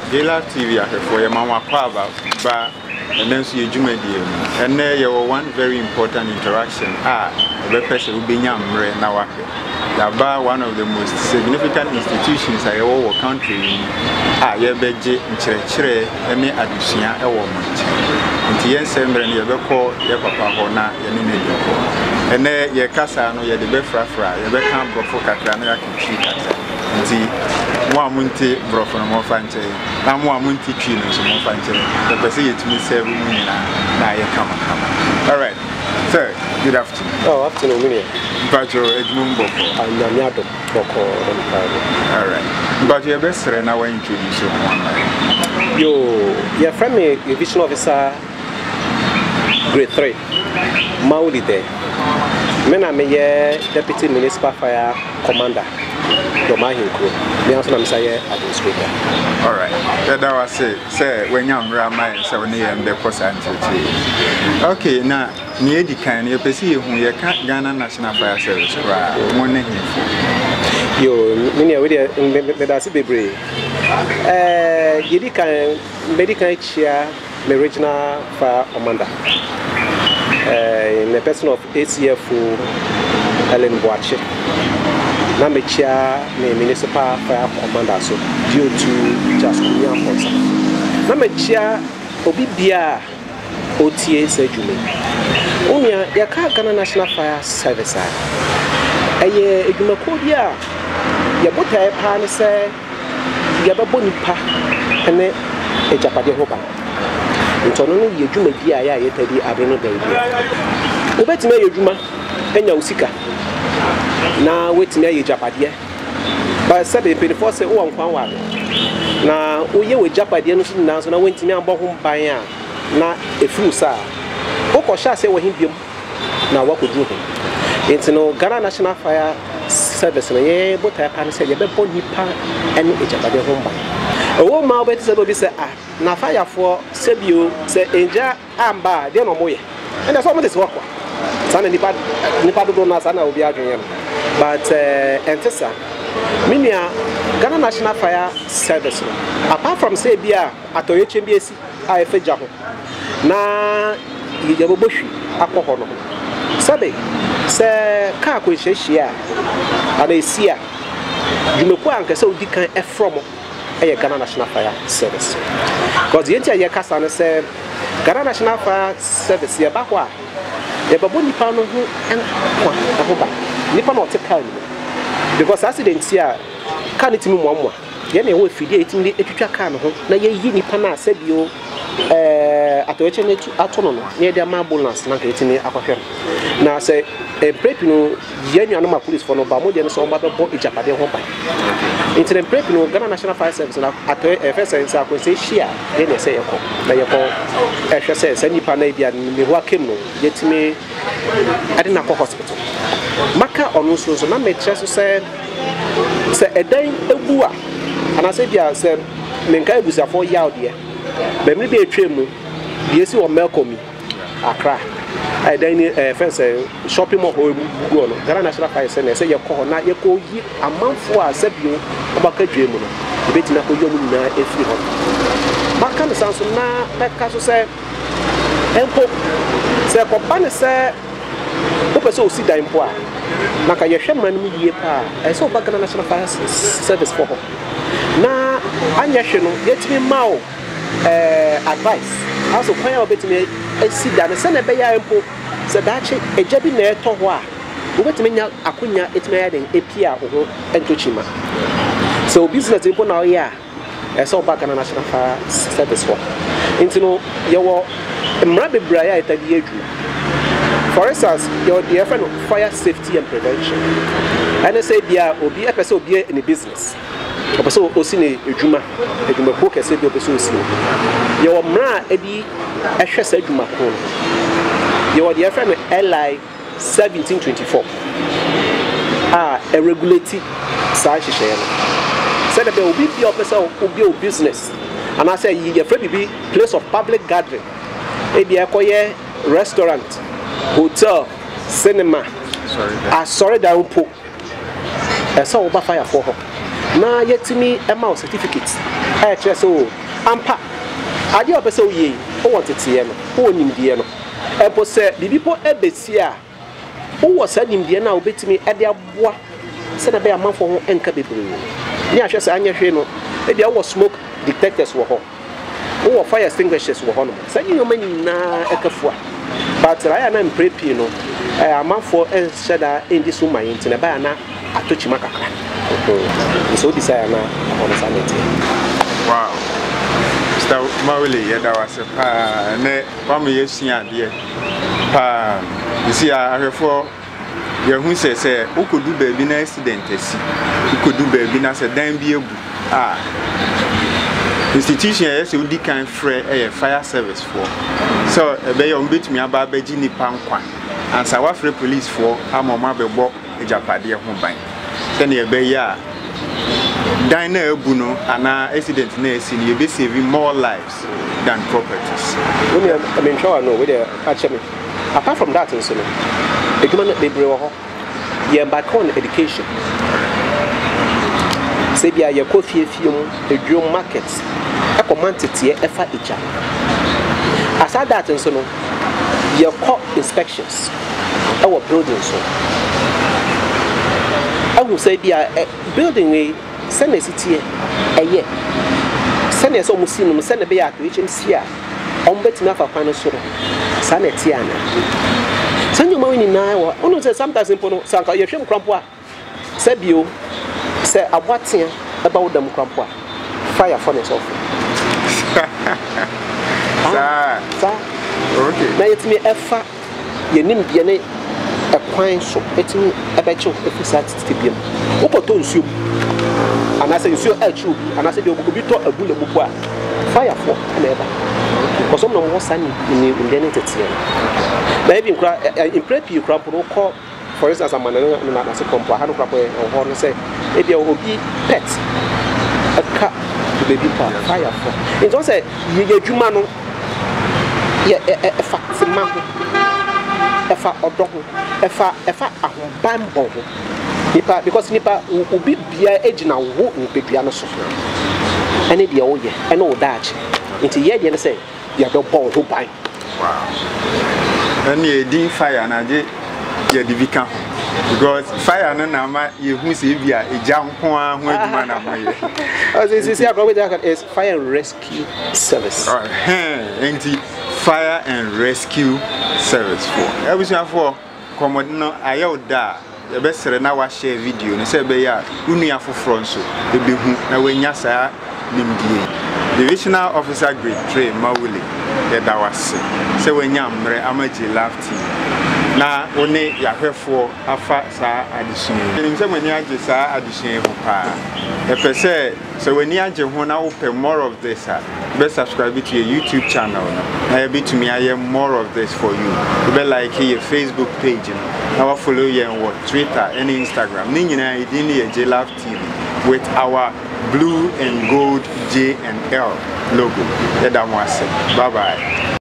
Jela TV for your mama Paba, and then see you Jumedia. And there you were one very important interaction. The person will be young now. Yaba, one of the most significant institutions I owe country. Yabeji, Chere, and the Adusia, a woman. And the Ensemble and Yabako, Yapapa Hona, Yanini. And there, your casa, no, you're the Befra, you become Brofoka, and one munti brofon mo fanche na mo munti twi no so mo fanche the person yet me serve mu na ye come. All right, sir, good afternoon. Oh, afternoon, me. Bajo Edmumbo I'm Nyado Boko. All right, but your best friend now introduce you. Your friend me division officer grade 3 Maudi there. Mena me deputy municipal fire commander. Administrator. All right. That was say when you're Rama, 7 a.m. the post okay, now near the kind you perceive who you can't Ghana National Fire Service. Money. Many with us be brave. Medical chair, the regional fire commander. In the person of ACF Ellen Boache. Namechia me municipal fire commander so due to just force. Namechia obibia OTA sejume. Unia yaka Ghana National Fire Service. Eye edwumako bia ye botae pa ne se ye bebo nipa ene ejapade hoba. Ntono no ye dwuma bia ya ye tadi abeno da bia. Obetima ye dwuma enya usika. Na waiting a Japadia. But 724 say, oh, I'm now, we with Japadians now, so I went to me and bought home by na a few sa. Oko shall say what him now what could do him. It's no Ghana National Fire Service, and a but I can say, you better put Nipa and a Japadia home by. A woman, my bet say, now fire for Sebio, say, Inja, Amba, dear no more. And that's what this work. Sana nipa do na sana obi adwen but entesa minia Ghana National Fire Service apart from say bia atoye chembiesi afa jaho na yebobohwi akọhọ no sabe se ka ko hyehyia ana esia dwumeku anka se odi kan from Ghana National Fire Service because yenti aye kasa no se Ghana National Fire Service ye ba ho a Yababo nipa no ho enkwa ahoba nipa no otekal ni because accident here can it mu ye na e wo fidie etimi etwitwa car no ho na ye yi nipa na asebio atoweche netu atono no na de ambulance na ka etimi akwahwe na se prep no ye nua no ma police for no ba mo de no so ba bebo ejapade ho ban incident prep no Ghana National Fire Service na atoe first sense akonse hia ye na se yeko na yeko ehwe se nipa na bia me ho akem no yetimi ade na hospital maka onu so na me kire so se edan ebu a ana se bia se menka ebusafo yaw de be me be etwemu bi esi o melkomi Accra edan fence shopping mall ho go no Ghana National Fire Service se yeko na yeko yi amanfo a sabio obaka dwemu no betina ko yomu na efiri ho maka no sanso na meka so se empo se ko bane se opeso osi dan po a maka ye hwemra no yie pa ese obaka Ghana National Fire Service for ho na anya hwe no yetimi mawo advice also kwan ya obetimi esi dan se na be ya empo se dache ejabi na eto ho a obetimi nya akonya etimi ya den epia ho entochima so business empo na ya ese obaka Ghana National Fire Service for intino yewo mra bebra ya etadi adwuma. For instance, your dear friend of fire safety and prevention. And I say, "Bia obi a person obi in the business. A person osine ejuma ko kese bi opeso osine. Your mra edi ehwese ejuma ko. Your dear friend LI 1724. A regulate sa hihye no. Said that obi bi opeso obi o business. And I say your friend be place of public gathering. Ebi akoye restaurant, hotel, cinema. Sorry down po. So over fire for her. Now yet to me a mouse certificate. I just so ampa ade o pese oye o wotete no o nimdie no ebo se bibipo ebesia o wo sa nimdie na obetimi ade aboa se na be amanfo ho enka bebre ni ahwe se anya hwe no e dia wo smoke detectors wo ho wo fire extinguishers wo ho no sa nyi nyoma nyina ekafua but I am prepping no amanfo enhyeda endi so man ntina ba na atochima kakra so desire na on sanity. Wow. Mr. Mawule yeda wase pa ne wam yesua de pa you see ahwefo ye hu se ukodu ba bi na accident asi ukodu ba bi na se dan bi ebu institution yes udi kan free fire service for so ebe yo mbetumi aba abaji nipa nkwa ansa wa free police for amoma bebo ejapade ho ban then ebe ya dan na ebu no ana accident na esi ni ebe save more lives than properties. I mean sure I know we actually apart from that also no eduma na bebre wo ho ye back on education say bia ye ko fiefie mu edwom markets e commandite e fa eja aside that also no ye call inspections our buildings so I will say bia building we send a city eye send us almost seen send a be at HMC on bet na fa kwan so sanity ana send you money na wa ono say sometimes impono sanka ye hwem krampo a say bio say aboaten about them krampo a fire furnace off sa okay na yetimi efa ye nim bia ne ekwan so etimi ebecho efisa titibiem opoto nsuo anase nsuo echu anase de obi to abule bubu a fire for na eba because some no mo sani ni ndene tetie na even kra in prep you kra pro call for instance amana na se kompo ha no kra po ho no say e bia obi pet aka baby pa fire for it don't say ye adwuma no ye fact ma ho efa odo ho efa ahobambo ho nipa because nipa obi bia ejina wo nipedua no so ene dia wo ye ene wo daachi nti ye dia ne say ya do bon ho ban wow and ye din fire na je ye divika because fire no na ma ye hu se bia eja nko a ho aduma na mo ye as you see akro that is fire and rescue service nti fire and rescue service for everything for common no ayo da ye be sere na wa share video no say be ya unu afoforo nso e be hu na wanya saa nimdie divisional officer grade 3 Mawule ye da wase say wanya mre amaji laugh team na one yahwefo afa saa addition nim say mani age saa addition ho pa e pese so when you age ho na wo pe more of this be subscribe to your YouTube channel na be to me aye more of this for you be like your Facebook page now follow you on Twitter and Instagram ni nyina idin ye J Love TV with our blue and gold J and L logo. Bye bye.